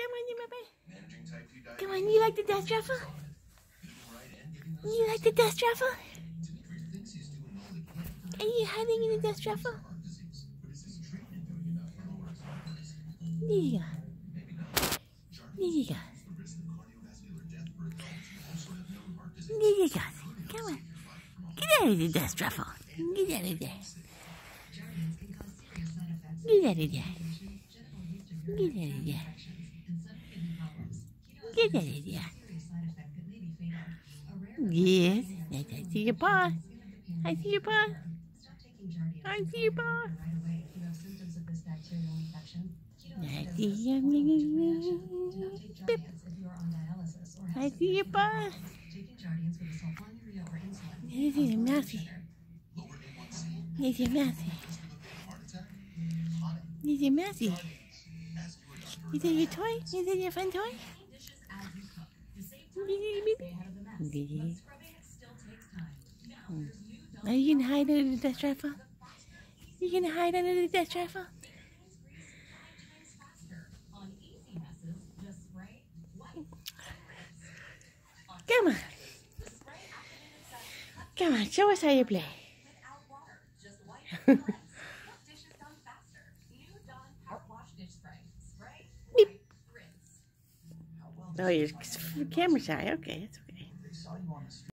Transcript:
Come on, you baby. Come on, you like the dust ruffle? You like the dust ruffle? Are you hiding in the dust ruffle? There you go. There you go. There you go. Come on. Get out of the dust ruffle. Get out of there. Get out of there. Get out of there. Get out of there. Yes. I see your paw. I see your paw. I see your paw. I see your Beep. I see your paw. There's your mousey. There's your mousey. There's your mousey. Is that your toy? Is that your fun toy? Are you gonna hide under the dust rifle? You gonna hide under the dust rifle? Come on. Come on, show us how you play. Beep. Oh, you're camera shy. Okay, it's okay.